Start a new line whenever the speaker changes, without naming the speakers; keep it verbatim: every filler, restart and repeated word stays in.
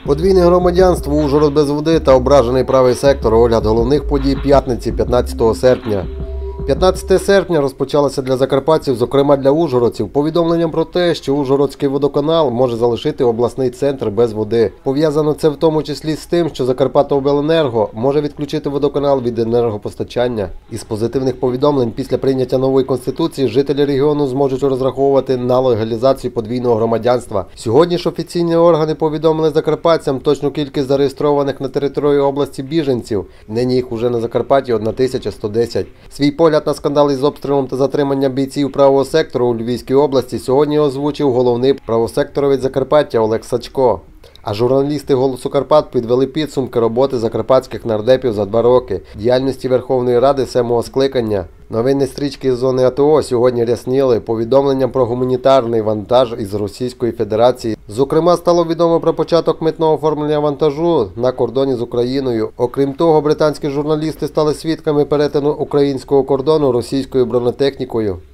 Подвійне громадянство, Ужгород без води та ображений правий сектор. Огляд головних подій п'ятниці, п'ятнадцятого серпня. п'ятнадцяте серпня розпочалося для закарпатців, зокрема для ужгородців, повідомленням про те, що Ужгородський водоканал може залишити обласний центр без води. Пов'язано це в тому числі з тим, що Закарпаттяобленерго може відключити водоканал від енергопостачання. Із позитивних повідомлень після прийняття нової конституції жителі регіону зможуть розраховувати на легалізацію подвійного громадянства. Сьогодні ж офіційні органи повідомили закарпатцям точну кількість зареєстрованих на території області біженців. Нині їх уже на Закарпатті тисяча сто десять. Свій погляд на скандал із обстрілом та затриманням бійців правого сектору у Львівській області сьогодні озвучив головний правосекторовець Закарпаття Олег Сачко. А журналісти «Голосу Карпат» підвели підсумки роботи закарпатських нардепів за два роки, діяльності Верховної Ради сьомого скликання. Новини стрічки з зони АТО сьогодні рясніли повідомленням про гуманітарний вантаж із Російської Федерації. Зокрема, стало відомо про початок митного оформлення вантажу на кордоні з Україною. Окрім того, британські журналісти стали свідками перетину українського кордону російською бронетехнікою.